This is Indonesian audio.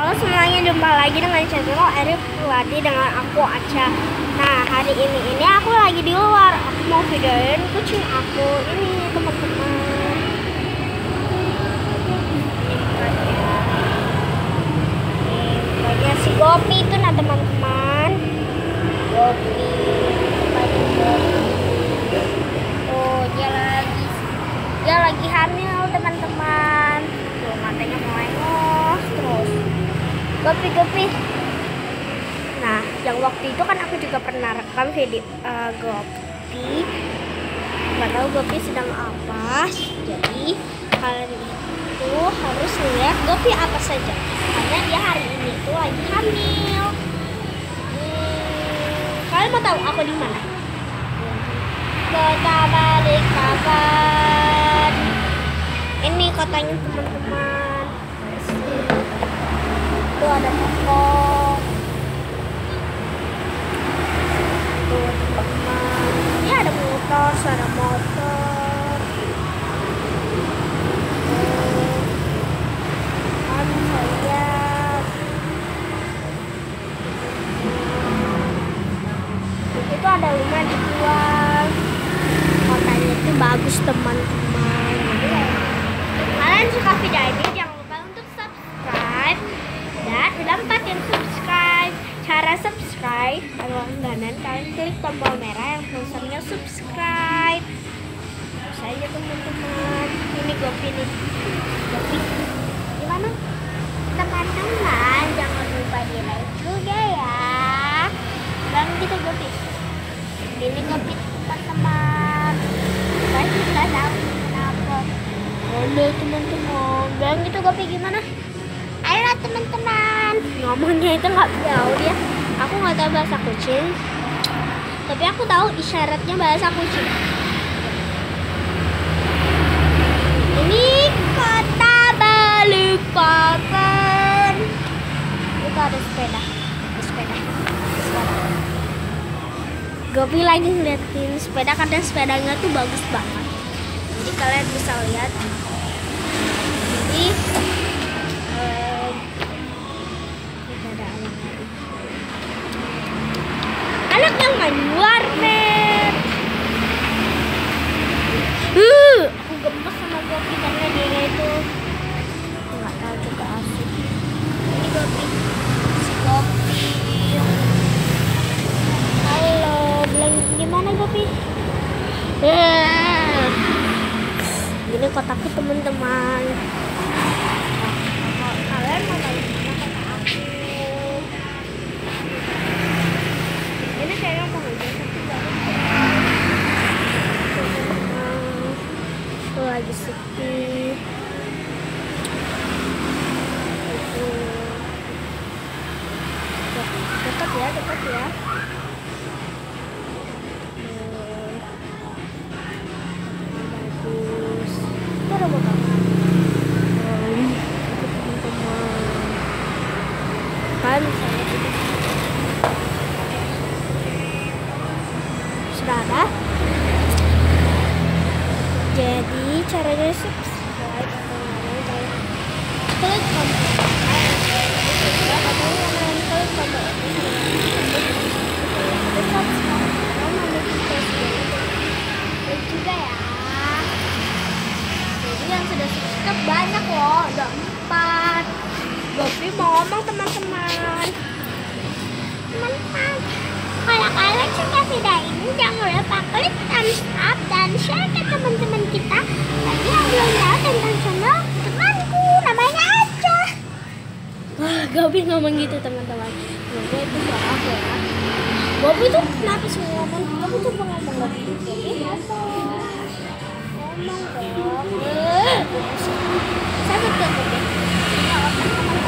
Halo semuanya, jumpa lagi dengan channel Arif Purwadi dengan aku Aca. Nah, hari ini aku lagi di luar. Aku mau videoin kucing aku ini, teman-teman. Ini si Gopi itu, nah teman-teman. Gopi. Oh, dia lagi hamil, teman-teman. Tuh, matanya melengos terus. Gopi. Nah, yang waktu itu kan aku juga pernah rekam video Gopi. Nggak tahu Gopi sedang apa. Jadi kalian itu harus lihat Gopi apa saja, karena dia hari ini tuh lagi hamil. Kalian mau tahu aku di mana? Kota Balikpapan. Ini kotanya, teman-teman. Itu ada toko. Tuh, teman-teman. Ini ada motor, suara motor. Kan saya. Itu ada rumah dijual. Kotanya itu bagus, teman-teman. Jadi kalian suka video ini, jangan lupa untuk subscribe. Dan udah 4 yang subscribe. Cara subscribe adalah langganan, kalian klik tombol merah yang tulisannya subscribe. Terus aja, teman-teman. Ini Gopi nih. Gopi gimana? Teman-teman, jangan lupa di like juga ya. Dan kita Gopi. Ini Gopi, teman-teman. Saya juga tahu kenapa. Halo teman-teman, bilang gitu Gopi gimana? Ayo teman-teman. Ngomongnya itu nggak jauh dia. Aku nggak tahu bahasa kucing, tapi aku tahu isyaratnya bahasa kucing. Ini kota Balikpapan. Itu ada sepeda. Gopi lagi ngeliatin sepeda karena sepedanya tuh bagus banget. Jadi kalian bisa lihat. Jadi ada anak yang main warnet. Aku gemes sama Gopi karena dia itu nggak tahu juga asik. Ini Gopi, si Gopi. Halo, bilang gimana Gopi? Ini kotaku, teman-teman. Kalian mau tahu gimana kota aku? Ini kayaknya penghujung tapi baru. Tuh lagi sepi. Itu dekat ya. Sudah ada. Jadi caranya subscribe atau klik tombol juga ya. Jadi yang sudah subscribe banyak loh, udah 4. Gopi mau ngomong, teman-teman. Kalau kalian suka video ini, jangan lupa klik thumbs up dan share ke teman-teman kita lagi yang belum tahu tentang channel temanku namanya Aca. Wah, Gopi ngomong gitu, teman-teman. Gopi itu suara aku ya. Gopi tuh kenapa sih ngomong? Gopi coba ngomong Gopi. Gopi ngomong dong. Saya betul Gopi.